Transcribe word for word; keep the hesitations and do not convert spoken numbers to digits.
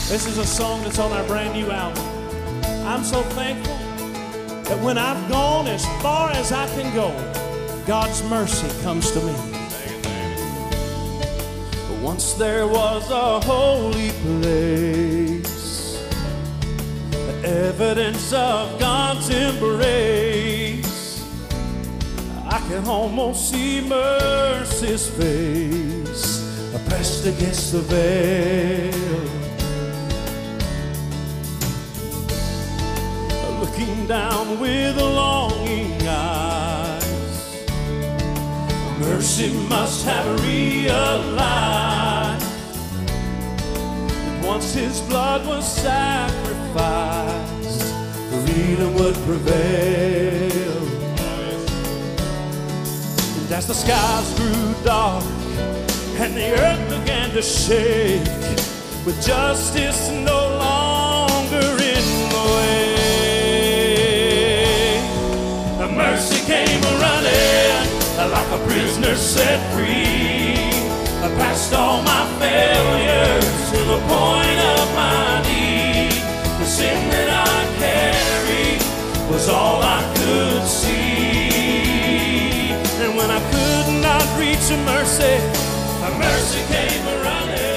This is a song that's on our brand new album. I'm so thankful that when I've gone as far as I can go, God's mercy comes to me. Once there was a holy place, the evidence of God's embrace. I can almost see mercy's face pressed against the veil. Looking down with longing eyes, mercy must have realized that once his blood was sacrificed, freedom would prevail. And as the skies grew dark and the earth began to shake, with justice no longer in the way, mercy came running like a prisoner set free. I passed all my failures to the point of my need. The sin that I carried was all I could see. And when I could not reach a mercy, a mercy came running.